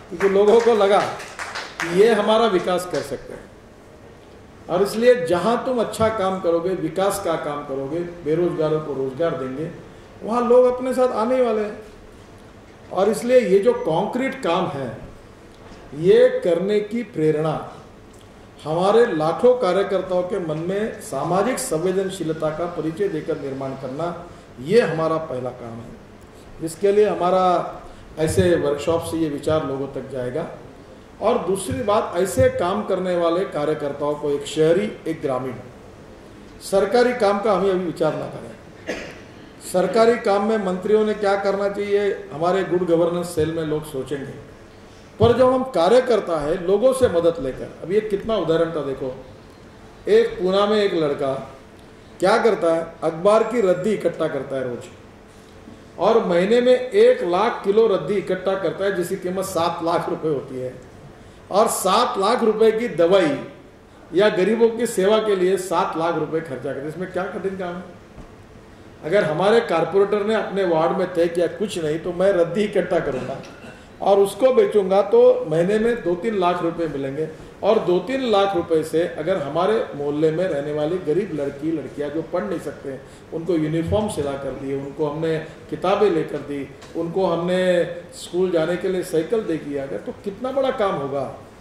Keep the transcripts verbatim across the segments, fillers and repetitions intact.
क्योंकि लोगों को लगा कि ये हमारा विकास कर सकते हैं। और इसलिए जहां तुम अच्छा काम करोगे, विकास का काम करोगे, बेरोजगारों को रोजगार देंगे, वहां लोग अपने साथ आने वाले हैं। और इसलिए ये जो कॉन्क्रीट काम है, ये करने की प्रेरणा हमारे लाखों कार्यकर्ताओं के मन में सामाजिक संवेदनशीलता का परिचय देकर निर्माण करना, ये हमारा पहला काम है, जिसके लिए हमारा ऐसे वर्कशॉप से ये विचार लोगों तक जाएगा। और दूसरी बात, ऐसे काम करने वाले कार्यकर्ताओं को, एक शहरी एक ग्रामीण, सरकारी काम का हमें अभी विचार ना करें। सरकारी काम में मंत्रियों ने क्या करना चाहिए, हमारे गुड गवर्नेंस सेल में लोग सोचेंगे, पर जब हम कार्यकर्ता है लोगों से मदद लेकर, अब ये कितना उदाहरण था देखो, एक पूना में एक लड़का क्या करता है, अखबार की रद्दी इकट्ठा करता है रोज, और महीने में एक लाख किलो रद्दी इकट्ठा करता है, जिसकी कीमत सात लाख रुपए होती है। और सात लाख रुपए की दवाई या गरीबों की सेवा के लिए सात लाख रुपए खर्चा करते, इसमें क्या कठिन काम है। अगर हमारे कारपोरेटर ने अपने वार्ड में तय किया कुछ नहीं तो मैं रद्दी इकट्ठा करूंगा और उसको बेचूंगा तो महीने में दो तीन लाख रुपए मिलेंगे, और दो तीन लाख रुपए से अगर हमारे मोहल्ले में रहने वाली गरीब लड़की लड़कियां जो पढ़ नहीं सकते, उनको यूनिफॉर्म सिला कर दी, उनको हमने किताबें लेकर दी, उनको हमने स्कूल जाने के लिए साइकिल दे दिया गया, तो कितना बड़ा काम होगा,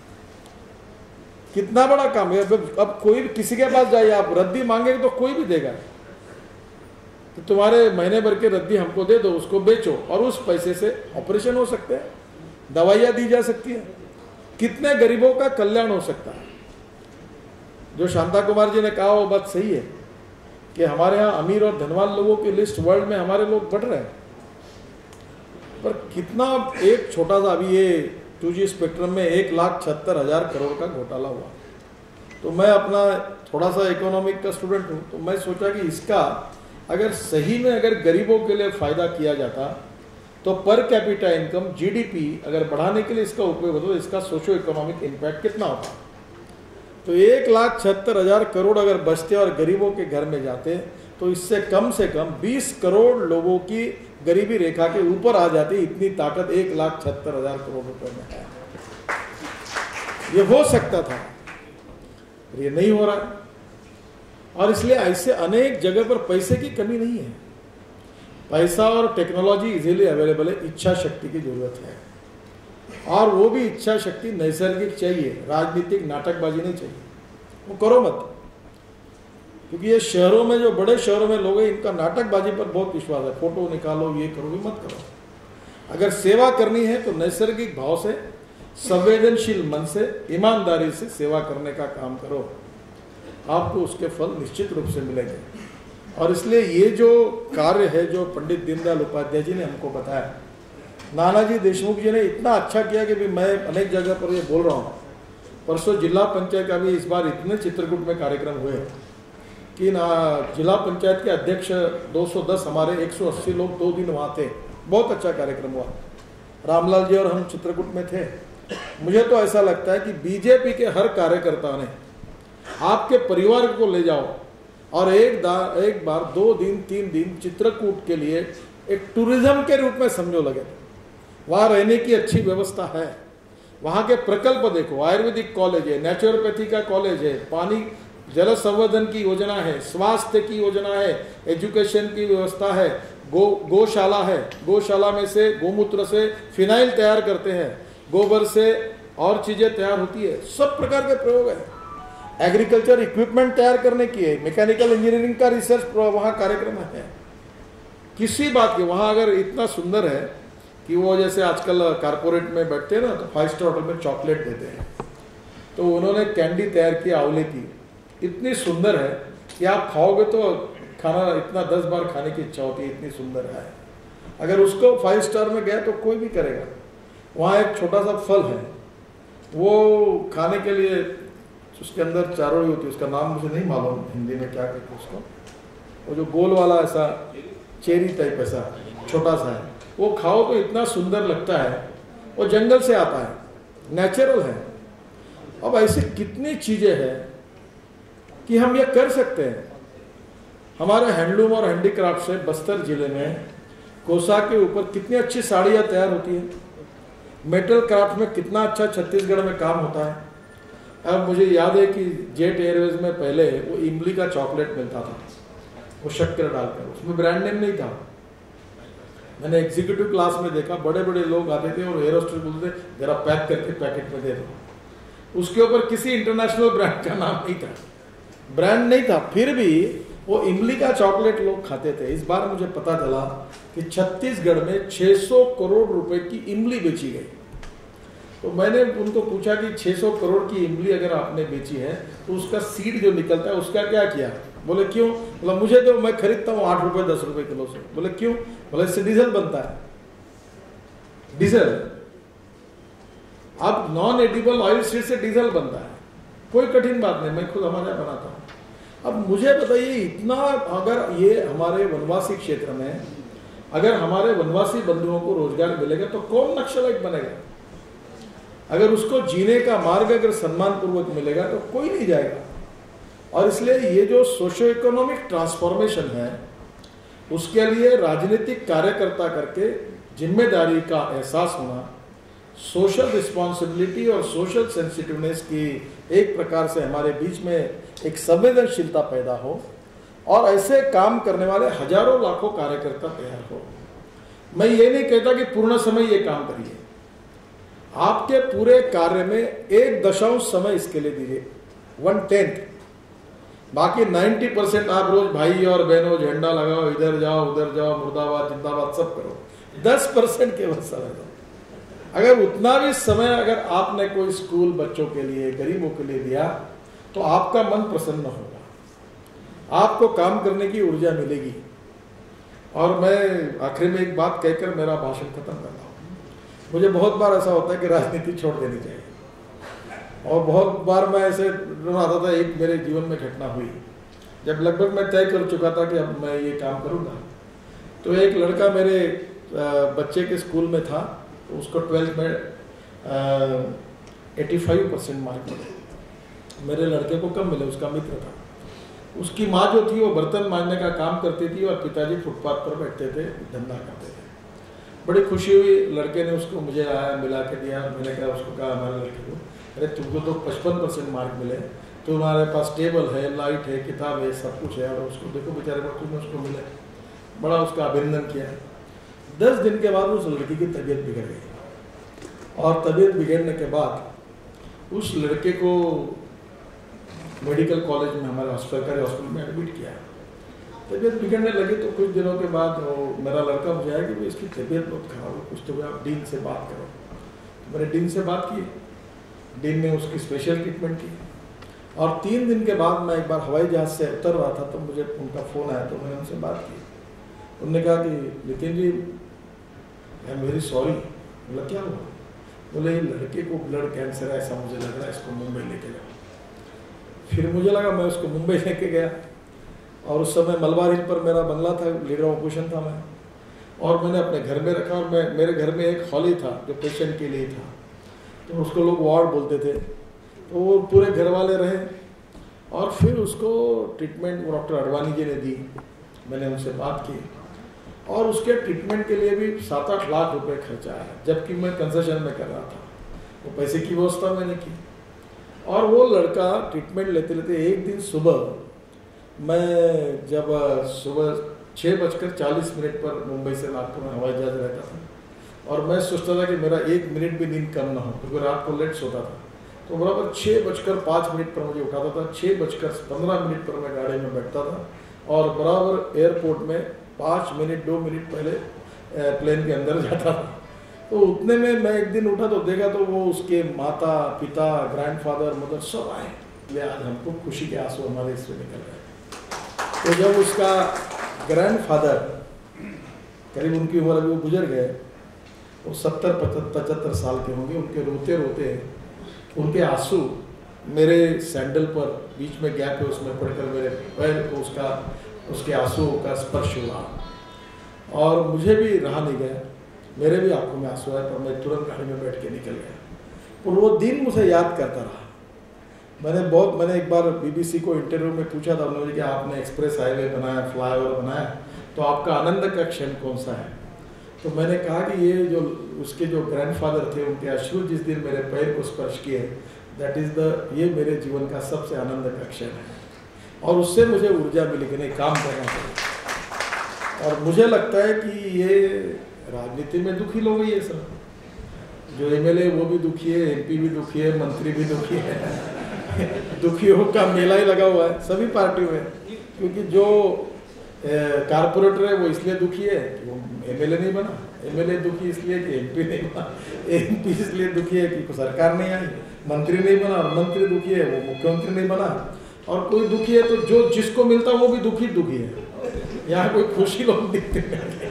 कितना बड़ा काम है। अब कोई भी किसी के पास जाइए, आप रद्दी मांगेंगे तो कोई भी देगा, तो तुम्हारे महीने भर के रद्दी हमको दे दो, उसको बेचो, और उस पैसे से ऑपरेशन हो सकते हैं, दवाइयाँ दी जा सकती है, कितने गरीबों का कल्याण हो सकता है। जो शांता कुमार जी ने कहा वो बात सही है कि हमारे यहाँ अमीर और धनवान लोगों की लिस्ट वर्ल्ड में हमारे लोग बढ़ रहे हैं, पर कितना एक छोटा सा अभी ये टू जी स्पेक्ट्रम में एक लाख छिहत्तर हजार करोड़ का घोटाला हुआ। तो मैं अपना थोड़ा सा इकोनॉमिक का स्टूडेंट हूँ, तो मैं सोचा कि इसका अगर सही में अगर गरीबों के लिए फायदा किया जाता तो पर कैपिटा इनकम जीडीपी अगर बढ़ाने के लिए इसका उपयोग होता तो इसका सोशो इकोनॉमिक इम्पैक्ट कितना होता। तो एक लाख छिहत्तर हजार करोड़ अगर बचते और गरीबों के घर में जाते तो इससे कम से कम बीस करोड़ लोगों की गरीबी रेखा के ऊपर आ जाती। इतनी ताकत एक लाख छिहत्तर हजार करोड़ रुपए में है, ये हो सकता था, ये नहीं हो रहा। और इसलिए ऐसे अनेक जगह पर पैसे की कमी नहीं है, पैसा और टेक्नोलॉजी इजीली अवेलेबल है, इच्छा शक्ति की जरूरत है, और वो भी इच्छा शक्ति नैसर्गिक चाहिए, राजनीतिक नाटकबाजी नहीं चाहिए। वो करो मत, क्योंकि ये शहरों में जो बड़े शहरों में लोग हैं इनका नाटकबाजी पर बहुत विश्वास है, फोटो निकालो, ये करो, ये मत करो। अगर सेवा करनी है तो नैसर्गिक भाव से, संवेदनशील मन से, ईमानदारी से सेवा करने का काम करो, आपको उसके फल निश्चित रूप से मिलेंगे। और इसलिए ये जो कार्य है जो पंडित दीनदयाल उपाध्याय जी ने हमको बताया, नानाजी देशमुख जी ने इतना अच्छा किया कि भी मैं अनेक जगह पर ये बोल रहा हूँ। परसों जिला पंचायत का भी इस बार इतने चित्रकूट में कार्यक्रम हुए कि ना जिला पंचायत के अध्यक्ष दो सौ दस हमारे एक सौ अस्सी लोग दो दिन वहाँ थे, बहुत अच्छा कार्यक्रम हुआ। रामलाल जी और हम चित्रकूट में थे। मुझे तो ऐसा लगता है कि बीजेपी के हर कार्यकर्ता ने आपके परिवार को ले जाओ और एक दा एक बार दो दिन तीन दिन चित्रकूट के लिए एक टूरिज्म के रूप में समझो लगे। वहाँ रहने की अच्छी व्यवस्था है, वहाँ के प्रकल्प देखो, आयुर्वेदिक कॉलेज है, नेचुरोपैथी का कॉलेज है, पानी जल संवर्धन की योजना है, स्वास्थ्य की योजना है, एजुकेशन की व्यवस्था है, गो गौशाला है, गौशाला में से गोमूत्र से फिनाइल तैयार करते हैं, गोबर से और चीज़ें तैयार होती है, सब प्रकार के प्रयोग है। एग्रीकल्चर इक्विपमेंट तैयार करने की है, मैकेनिकल इंजीनियरिंग का रिसर्च वहाँ कार्यक्रम है। किसी बात के वहाँ अगर इतना सुंदर है कि वो जैसे आजकल कारपोरेट में बैठते हैं ना तो फाइव स्टार होटल में चॉकलेट देते हैं, तो उन्होंने कैंडी तैयार की आंवले की, इतनी सुंदर है कि आप खाओगे तो खाना इतना दस बार खाने की इच्छा होती है, इतनी सुंदर है। अगर उसको फाइव स्टार में गया तो कोई भी करेगा। वहाँ एक छोटा सा फल है, वो खाने के लिए उसके अंदर चारोली होती है, उसका नाम मुझे नहीं मालूम हिंदी में क्या कहते हैं उसको, वो जो गोल वाला ऐसा चेरी टाइप ऐसा छोटा सा है, वो खाओ तो इतना सुंदर लगता है। वो जंगल से आता है, नेचुरल है। अब ऐसी कितनी चीज़ें हैं कि हम ये कर सकते हैं। हमारे हैंडलूम और हैंडीक्राफ्ट से बस्तर जिले में कोसा के ऊपर कितनी अच्छी साड़ियाँ तैयार होती हैं। मेटल क्राफ्ट में कितना अच्छा छत्तीसगढ़ में काम होता है। अब मुझे याद है कि जेट एयरवेज में पहले वो इमली का चॉकलेट मिलता था, वो शक्कर डालकर, उसमें ब्रांड नेम नहीं था। मैंने एग्जीक्यूटिव क्लास में देखा, बड़े बड़े लोग आते थे और एयर होस्टेस बोलते थे जरा पैक करके पैकेट में दे दो, उसके ऊपर किसी इंटरनेशनल ब्रांड का नाम नहीं था, ब्रांड नहीं था, फिर भी वो इमली का चॉकलेट लोग खाते थे। इस बार मुझे पता चला कि छत्तीसगढ़ में छह सौ करोड़ रुपए की इमली बेची गई। तो मैंने उनको पूछा कि छह सौ करोड़ की इमली अगर आपने बेची है तो उसका सीड जो निकलता है उसका क्या किया? बोले क्यों? बोला मुझे तो मैं खरीदता हूँ आठ रुपए दस रुपए किलो से। बोले क्यों? बोले इससे डीजल बनता है, डीजल। अब नॉन एडिबल ऑयल सीड से डीजल बनता है, कोई कठिन बात नहीं, मैं खुद हमारे यहाँ बनाता हूँ। अब मुझे बताइए, इतना अगर ये हमारे वनवासी क्षेत्र में अगर हमारे वनवासी बंधुओं को रोजगार मिलेगा तो कौन नक्सलाइट बनेगा? अगर उसको जीने का मार्ग अगर सम्मान पूर्वक मिलेगा तो कोई नहीं जाएगा। और इसलिए ये जो सोशो इकोनॉमिक ट्रांसफॉर्मेशन है उसके लिए राजनीतिक कार्यकर्ता करके जिम्मेदारी का एहसास होना, सोशल रिस्पॉन्सिबिलिटी और सोशल सेंसिटिवनेस की एक प्रकार से हमारे बीच में एक संवेदनशीलता पैदा हो और ऐसे काम करने वाले हजारों लाखों कार्यकर्ता तैयार हो। मैं ये नहीं कहता कि पूर्ण समय ये काम करिए, आपके पूरे कार्य में एक दशांश समय इसके लिए दीजिए, वन टेंथ। बाकी नब्बे परसेंट आप रोज भाई और बहनों झंडा लगाओ, इधर जाओ उधर जाओ, मुर्दाबाद जिंदाबाद सब करो, दस परसेंट केवल समय दो। अगर उतना भी समय अगर आपने कोई स्कूल बच्चों के लिए, गरीबों के लिए दिया तो आपका मन प्रसन्न होगा, आपको काम करने की ऊर्जा मिलेगी। और मैं आखिर में एक बात कहकर मेरा भाषण खत्म करता हूँ। मुझे बहुत बार ऐसा होता है कि राजनीति छोड़ देनी चाहिए, और बहुत बार मैं ऐसे आता था। एक मेरे जीवन में घटना हुई जब लगभग मैं तय कर चुका था कि अब मैं ये काम करूँगा, तो एक लड़का मेरे बच्चे के स्कूल में था, तो उसको ट्वेल्थ में पचासी परसेंट मार्क मिले, मेरे लड़के को कम मिले, उसका मित्र था। उसकी माँ जो थी वो बर्तन मांजने का काम करती थी और पिताजी फुटपाथ पर बैठते थे, धंधा करते थे। बड़ी खुशी हुई, लड़के ने उसको मुझे आया मिला के दिया। मैंने कहा उसको कहा हमारे लड़के को, अरे तुमको तो पचपन परसेंट मार्क मिले, तुम्हारे पास टेबल है, लाइट है, किताब है, सब कुछ है, और उसको देखो बेचारे को तुम्हें उसको मिले। बड़ा उसका अभिनंदन किया। दस दिन के बाद उस लड़की की तबीयत बिगड़ गई, और तबीयत बिगड़ने के बाद उस लड़के को मेडिकल कॉलेज में, हमारे सरकारी हॉस्पिटल में एडमिट किया। तबीयत बिगड़ने लगी तो कुछ दिनों के बाद वो मेरा लड़का मुझे आया कि भाई इसकी तबीयत बहुत खराब है, कुछ तो आप डीन से बात करो। तो मैंने डीन से बात की, डीन ने उसकी स्पेशल ट्रीटमेंट की। और तीन दिन के बाद मैं एक बार हवाई जहाज से उतर रहा था तो मुझे उनका फ़ोन आया, तो मैंने उनसे बात की। उन्होंने कहा कि Nitin ji I am very sorry. बोला क्या हुआ? बोले लड़के को ब्लड कैंसर है, ऐसा मुझे लग रहा है, इसको मुंबई लेके जाओ। फिर मुझे लगा, मैं उसको मुंबई लेके गया, और उस समय मलबार हिल पर मेरा बंगला था, लीडर ऑफ ऑपोजिशन था मैं, और मैंने अपने घर में रखा। और मैं मेरे घर में एक हॉली था जो पेशेंट के लिए था, तो उसको लोग वार्ड बोलते थे, तो वो पूरे घर वाले रहे। और फिर उसको ट्रीटमेंट वो डॉक्टर अडवाणी जी ने दी, मैंने उनसे बात की, और उसके ट्रीटमेंट के लिए भी सात आठ लाख रुपए खर्चा आया, जबकि मैं कंसेशन में कर रहा था, वो तो पैसे की व्यवस्था मैंने की। और वो लड़का ट्रीटमेंट लेते लेते एक दिन सुबह, मैं जब सुबह छः बजकर चालीस मिनट पर मुंबई से नागपुर में हवाई जहाज रहता था, और मैं सोचता था कि मेरा एक मिनट भी नींद कम ना हो, क्योंकि रात को लेट सोता था। तो बराबर छः बजकर पाँच मिनट पर मुझे उठाता था, छः बजकर पंद्रह मिनट पर मैं गाड़ी में बैठता था, और बराबर एयरपोर्ट में पाँच मिनट दो मिनट पहले प्लेन के अंदर जाता था। तो उतने में मैं एक दिन उठा तो देखा तो वो उसके माता पिता, ग्रैंडफादर, मदर सब आए। ये आज हमको खुशी के आंसू हमारे इसमें निकल गए। तो जब उसका ग्रैंडफादर, करीब उनकी उम्र अभी वो गुजर गए, वो सत्तर पचहत्तर साल के होंगे, उनके रोते रोते उनके आंसू मेरे सैंडल पर बीच में गैप है उसमें पड़कर मेरे पैर को उसका उसके आंसुओं का स्पर्श हुआ, और मुझे भी रहा नहीं गया, मेरे भी आंखों में आंसू आए, पर मैं तुरंत गाड़ी में बैठ के निकल गया। और वो दिन मुझे याद करता रहा। मैंने बहुत मैंने एक बार बीबीसी को इंटरव्यू में पूछा था उन्होंने कि आपने एक्सप्रेस हाईवे बनाया, फ्लाईओवर बनाया, तो आपका आनंद का क्षण कौन सा है? तो मैंने कहा कि ये जो उसके जो ग्रैंडफादर थे उनके अश्रु जिस दिन मेरे पैर को स्पर्श किए, दैट इज़ द ये मेरे जीवन का सबसे आनंद का क्षण है। और उससे मुझे ऊर्जा मिली कि नहीं काम करना चाहिए। और मुझे लगता है कि ये राजनीति में दुखी लोग ही है सब, जो एमएलए वो भी दुखी है, एमपी भी दुखी है, मंत्री भी दुखी है दुखियों का मेला ही लगा हुआ है सभी पार्टियों में। क्योंकि जो कारपोरेटर है वो इसलिए दुखी है कि वो एमएलए नहीं बना, एमएलए दुखी इसलिए कि एमपी नहीं बना, एमपी इसलिए दुखी है कि सरकार नहीं आई, मंत्री नहीं बना, और मंत्री दुखी है वो मुख्यमंत्री नहीं बना, और कोई दुखी है तो जो जिसको मिलता वो भी दुखी दुखी है। यहाँ कोई खुशी लोग दिखते नहीं।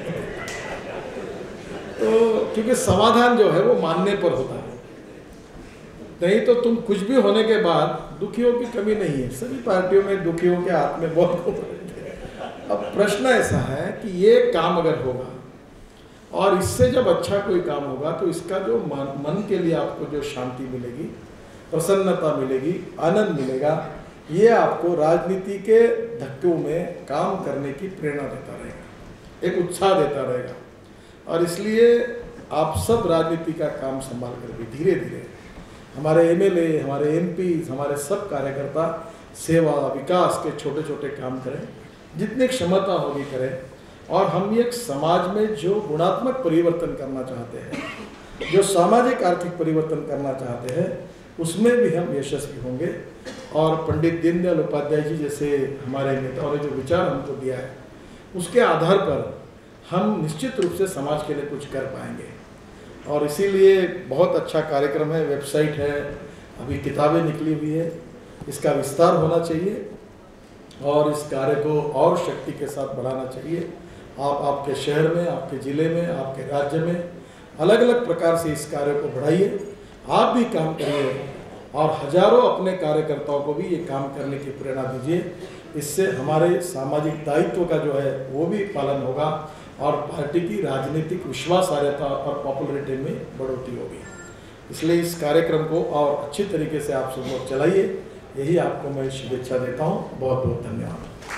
तो क्योंकि समाधान जो है वो मानने पर होता है, नहीं तो तुम कुछ भी होने के बाद दुखियों की कमी नहीं है, सभी पार्टियों में दुखियों के हाथ में बहुत। अब प्रश्न ऐसा है कि ये काम अगर होगा और इससे जब अच्छा कोई काम होगा तो इसका जो मन, मन के लिए आपको जो शांति मिलेगी, प्रसन्नता मिलेगी, आनंद मिलेगा, ये आपको राजनीति के धक्कों में काम करने की प्रेरणा देता रहेगा, एक उत्साह देता रहेगा। और इसलिए आप सब राजनीति का काम संभाल कर भी धीरे धीरे हमारे एमएलए, हमारे एमपी, हमारे सब कार्यकर्ता सेवा विकास के छोटे छोटे काम करें, जितनी क्षमता होगी करें। और हम एक समाज में जो गुणात्मक परिवर्तन करना चाहते हैं, जो सामाजिक आर्थिक परिवर्तन करना चाहते हैं, उसमें भी हम यशस्वी होंगे। और पंडित दीनदयाल उपाध्याय जी जैसे हमारे नेताओं ने जो विचार हमको दिया है, उसके आधार पर हम निश्चित रूप से समाज के लिए कुछ कर पाएंगे। और इसीलिए बहुत अच्छा कार्यक्रम है, वेबसाइट है, अभी किताबें निकली हुई है, इसका विस्तार होना चाहिए और इस कार्य को और शक्ति के साथ बढ़ाना चाहिए। आप आपके शहर में, आपके ज़िले में, आपके राज्य में अलग अलग प्रकार से इस कार्य को बढ़ाइए, आप भी काम करिए और हजारों अपने कार्यकर्ताओं को भी ये काम करने की प्रेरणा दीजिए। इससे हमारे सामाजिक दायित्व का जो है वो भी पालन होगा और पार्टी की राजनीतिक विश्वासार्हता और पॉपुलरिटी में बढ़ोतरी होगी। इसलिए इस कार्यक्रम को और अच्छी तरीके से आप सब लोग चलाइए, यही आपको मैं शुभेच्छा देता हूँ। बहुत बहुत धन्यवाद।